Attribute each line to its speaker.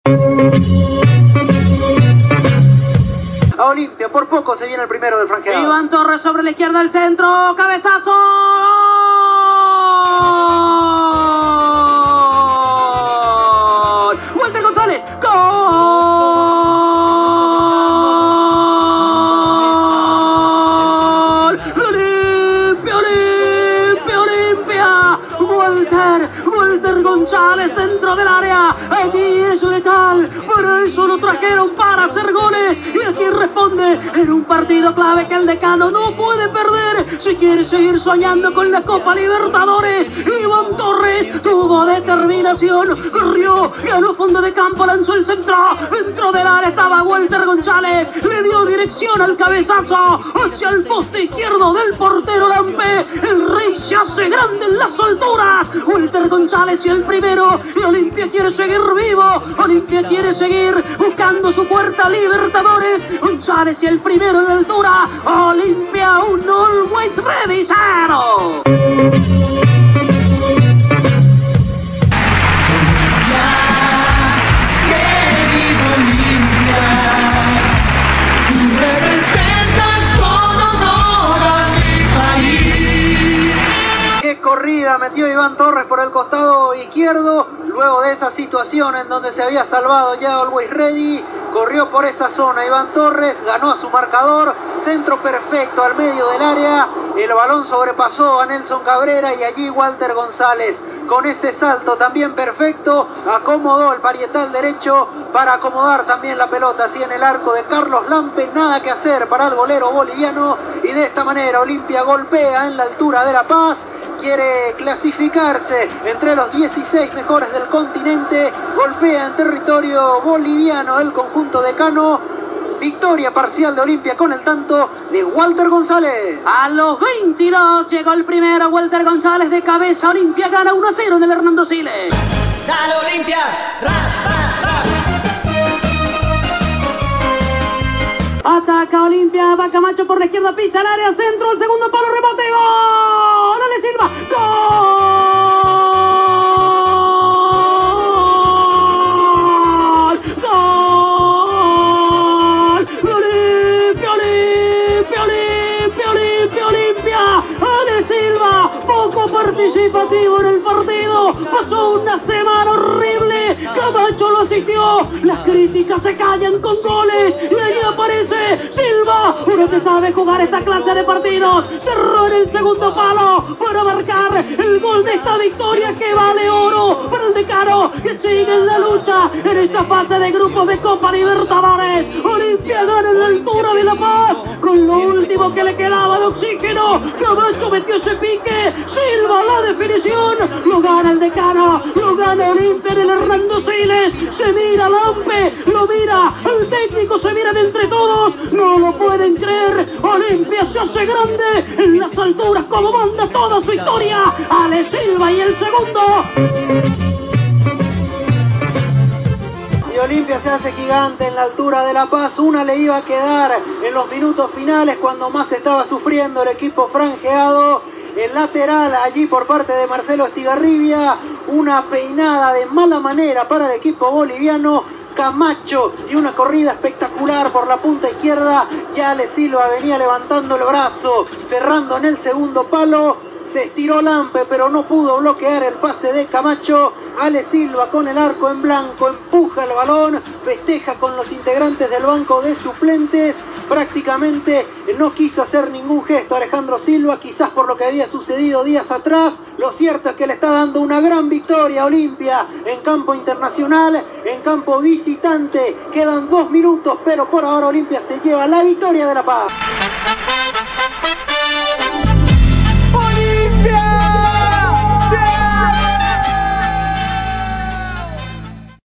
Speaker 1: A Olimpia, por poco se viene el primero del franqueado.
Speaker 2: Iván Torres sobre la izquierda del centro, cabezazo. Walter González, gol. Olimpia, Olimpia, Olimpia. Walter González dentro del área. Aquí es letal, por eso lo trajeron para hacer goles. Y aquí responde en un partido clave que el Decano no puede perder si quiere seguir soñando con la Copa Libertadores. Iván Torres tuvo determinación, corrió, ganó fondo de campo, lanzó el centro, dentro del área estaba Walter González, le dio dirección al cabezazo hacia el poste izquierdo del portero Lampe. El Rey se hace grande en las alturas. Walter González y el primero, y Olimpia quiere seguir vivo. Olimpia quiere seguir buscando su puerta a Libertadores. González y el primero de altura. Olimpia, un Always Ready 0.
Speaker 1: Corrida metió Iván Torres por el costado izquierdo, luego de esa situación en donde se había salvado ya Always Ready, corrió por esa zona Iván Torres, ganó a su marcador, centro perfecto al medio del área, el balón sobrepasó a Nelson Cabrera y allí Walter González con ese salto también perfecto acomodó el parietal derecho para acomodar también la pelota así en el arco de Carlos Lampe. Nada que hacer para el golero boliviano y de esta manera Olimpia golpea en la altura de La Paz. Quiere clasificarse entre los 16 mejores del continente, golpea en territorio boliviano el conjunto decano. Victoria parcial de Olimpia con el tanto de Walter González.
Speaker 2: A los 22 llegó el primero, Walter González de cabeza. Olimpia gana 1-0 en el Hernando Siles.
Speaker 3: ¡Dale Olimpia! ¡Ra, ra, ra!
Speaker 2: Ataca Olimpia, va Camacho por la izquierda, pisa el área, centro, el segundo palo, remate, gol. Dale Silva, gol, gol. Olimpia, Olimpia, Olimpia, Olimpia, Olimpia. Ale Silva, poco participativo en el partido, pasó una semana horrible. Camacho lo asistió, las críticas se callan con goles y ahí aparece Silva, uno que sabe jugar esta clase de partidos. Cerró en el segundo palo para marcar el gol de esta victoria que vale oro para el decano que sigue en la lucha en esta fase de grupos de Copa Libertadores. Olimpia gana en la altura de La Paz con lo último que le quedaba de oxígeno. Camacho metió ese pique, Silva la definición, lo gana el decano, lo gana Olimpia en el Hernando Siles. Se mira Lampe, lo mira el técnico, se miran entre todos, no lo pueden creer. Olimpia se hace grande en las alturas como manda toda su historia. Ale Silva y el segundo.
Speaker 1: Y Olimpia se hace gigante en la altura de La Paz. Una le iba a quedar en los minutos finales cuando más estaba sufriendo el equipo franjeado. El lateral allí por parte de Marcelo Estigarribia, una peinada de mala manera para el equipo boliviano. Camacho y una corrida espectacular por la punta izquierda. Ya Ale Silva venía levantando el brazo, cerrando en el segundo palo. Se estiró Lampe, pero no pudo bloquear el pase de Camacho. Ale Silva con el arco en blanco, empuja el balón, festeja con los integrantes del banco de suplentes. Prácticamente no quiso hacer ningún gesto Alejandro Silva, quizás por lo que había sucedido días atrás. Lo cierto es que le está dando una gran victoria a Olimpia en campo internacional, en campo visitante. Quedan 2 minutos, pero por ahora Olimpia se lleva la victoria de La Paz.